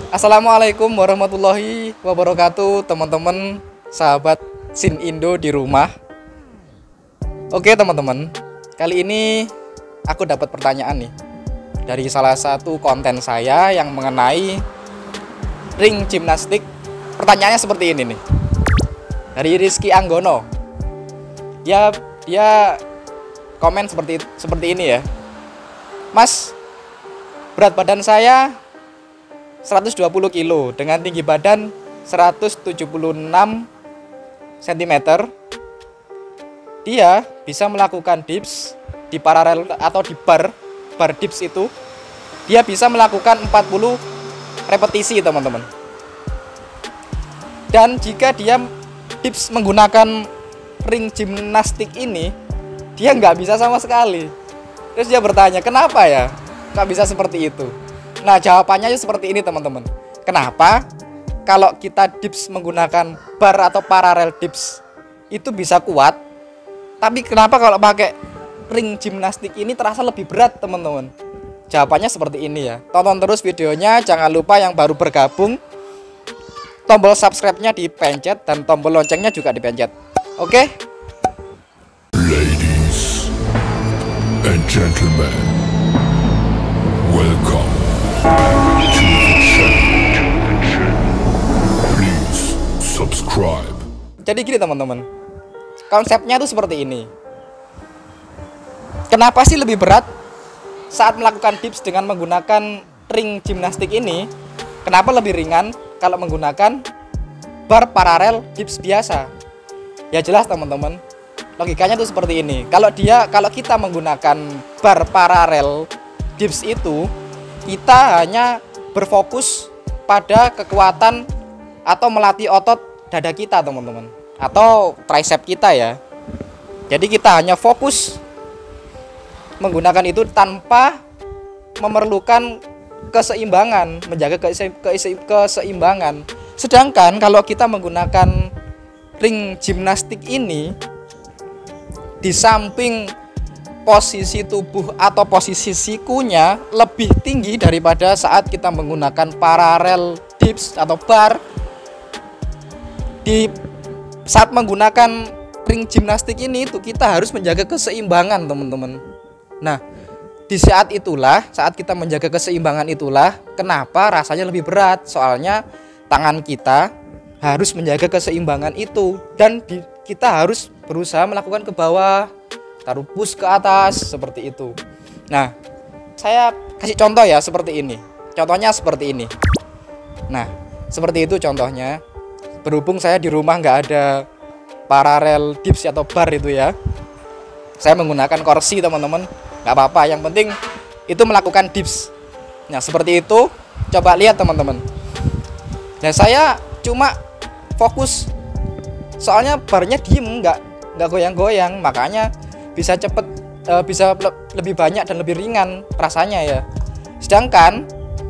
Assalamualaikum warahmatullahi wabarakatuh, teman-teman, sahabat Sin Indo di rumah. Oke teman-teman, kali ini aku dapat pertanyaan nih dari salah satu konten saya yang mengenai ring gimnastik. Pertanyaannya seperti ini nih, dari Rizky Anggono. Dia komen seperti ini ya. Mas, berat badan saya 120 kilo dengan tinggi badan 176 cm. Dia bisa melakukan dips di paralel atau di bar dips itu. Dia bisa melakukan 40 repetisi, teman-teman. Dan jika dia dips menggunakan ring gimnastik ini, dia nggak bisa sama sekali. Terus dia bertanya, kenapa ya nggak bisa seperti itu? Nah, jawabannya seperti ini, teman-teman. Kenapa kalau kita dips menggunakan bar atau paralel dips itu bisa kuat, tapi kenapa kalau pakai ring gimnastik ini terasa lebih berat, teman-teman? Jawabannya seperti ini ya. Tonton terus videonya, jangan lupa yang baru bergabung tombol subscribe-nya dipencet dan tombol loncengnya juga dipencet. Oke? Ladies and gentlemen, welcome to the channel. Please subscribe. Jadi gini, teman-teman. Konsepnya tuh seperti ini. Kenapa sih lebih berat saat melakukan dips dengan menggunakan ring gimnastik ini? Kenapa lebih ringan kalau menggunakan bar paralel dips biasa? Ya jelas, teman-teman. Logikanya tuh seperti ini. Kalau kita menggunakan bar paralel dips itu, kita hanya berfokus pada kekuatan atau melatih otot dada kita, teman-teman, atau tricep kita ya. Jadi kita hanya fokus menggunakan itu tanpa memerlukan keseimbangan, menjaga keseimbangan. Sedangkan kalau kita menggunakan ring gimnastik ini, di samping posisi tubuh atau posisi sikunya lebih tinggi daripada saat kita menggunakan paralel dips atau bar. Di saat menggunakan ring gimnastik ini itu kita harus menjaga keseimbangan, teman-teman. Nah, di saat kita menjaga keseimbangan itulah kenapa rasanya lebih berat. Soalnya tangan kita harus menjaga keseimbangan itu, dan kita harus berusaha melakukan ke bawah, taruh push ke atas, seperti itu. Nah, saya kasih contoh ya, seperti ini. Contohnya seperti ini. Nah, seperti itu contohnya. Berhubung saya di rumah nggak ada paralel dips atau bar itu ya, saya menggunakan kursi, teman-teman. Nggak apa-apa, yang penting itu melakukan dips. Nah, seperti itu. Coba lihat, teman-teman. Nah, saya cuma fokus, soalnya barnya diem, nggak goyang-goyang, makanya bisa lebih banyak dan lebih ringan rasanya ya. Sedangkan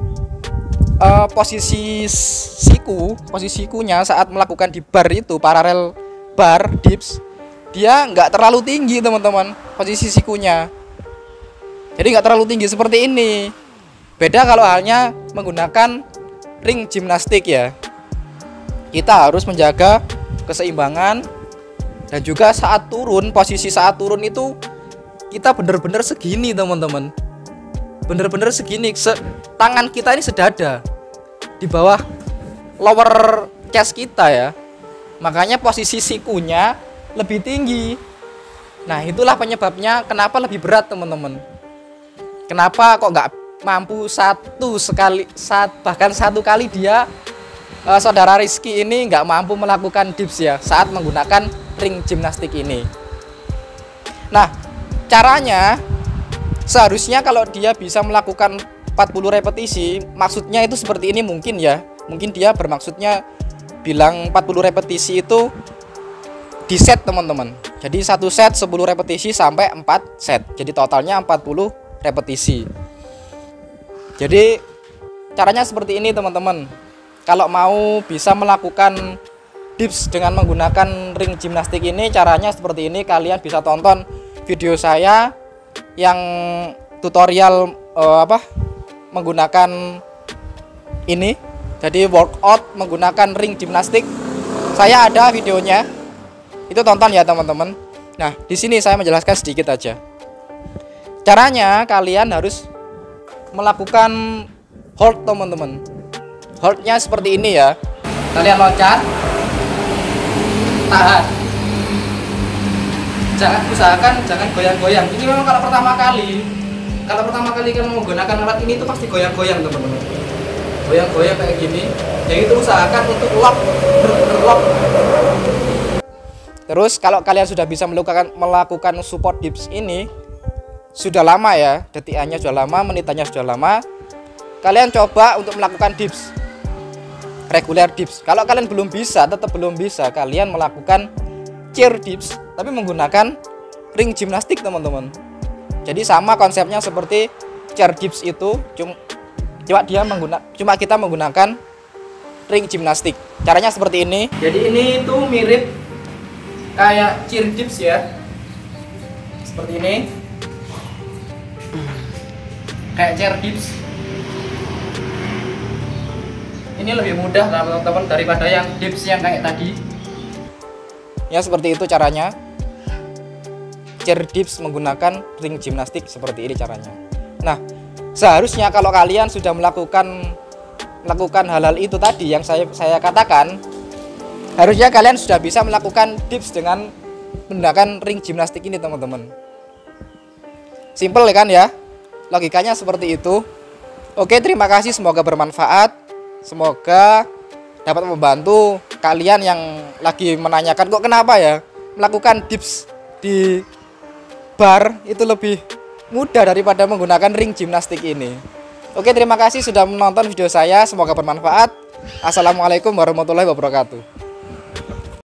posisi sikunya saat melakukan di bar itu, paralel bar dips, dia nggak terlalu tinggi, teman-teman, posisi sikunya. Jadi nggak terlalu tinggi seperti ini. Beda kalau halnya menggunakan ring gimnastik ya. Kita harus menjaga keseimbangan, dan juga saat turun, posisi saat turun itu kita bener-bener segini, teman-teman. Bener-bener segini, tangan kita ini sedada di bawah lower chest kita ya. Makanya posisi sikunya lebih tinggi. Nah, itulah penyebabnya kenapa lebih berat, teman-teman. Kenapa kok nggak mampu bahkan satu kali dia saudara Rizky ini nggak mampu melakukan dips ya saat menggunakan ring gimnastik ini. Nah, caranya seharusnya kalau dia bisa melakukan 40 repetisi, maksudnya itu seperti ini mungkin ya. Mungkin dia bermaksudnya bilang 40 repetisi itu di set, teman-teman. Jadi satu set 10 repetisi sampai 4 set. Jadi totalnya 40 repetisi. Jadi caranya seperti ini, teman-teman. Kalau mau bisa melakukan dips dengan menggunakan ring gimnastik ini, caranya seperti ini. Kalian bisa tonton video saya yang tutorial menggunakan ini Jadi workout menggunakan ring gimnastik. Saya ada videonya. Itu tonton ya teman-teman. Nah, di sini saya menjelaskan sedikit aja. Caranya kalian harus melakukan hold teman-teman. Holdnya seperti ini ya. Kalian loncat, tahan. Jangan goyang-goyang. Ini memang kalau pertama kali kalian menggunakan alat ini itu pasti goyang-goyang teman-teman. Goyang-goyang kayak gini. Yang itu usahakan untuk lock. Terus kalau kalian sudah bisa melakukan support dips ini sudah lama ya, detikannya sudah lama, menitannya sudah lama, kalian coba untuk melakukan dips reguler dips. Kalau kalian tetap belum bisa, kalian melakukan chair dips tapi menggunakan ring gimnastik teman-teman. Jadi sama konsepnya seperti chair dips itu, cuma kita menggunakan ring gimnastik. Caranya seperti ini. Jadi ini tuh mirip kayak chair dips ya, seperti ini, kayak chair dips. Ini lebih mudah teman-teman daripada yang dips yang kayak tadi ya. Seperti itu caranya. Chair dips menggunakan ring gimnastik seperti ini caranya. Nah, seharusnya kalau kalian sudah melakukan hal-hal itu tadi yang saya katakan, harusnya kalian sudah bisa melakukan dips dengan menggunakan ring gimnastik ini teman-teman. Simple kan ya, logikanya seperti itu. Oke, terima kasih, semoga bermanfaat, semoga dapat membantu kalian yang lagi menanyakan kok kenapa ya melakukan dips di bar itu lebih mudah daripada menggunakan ring gimnastik ini. Oke, terima kasih sudah menonton video saya, semoga bermanfaat. Assalamualaikum warahmatullahi wabarakatuh.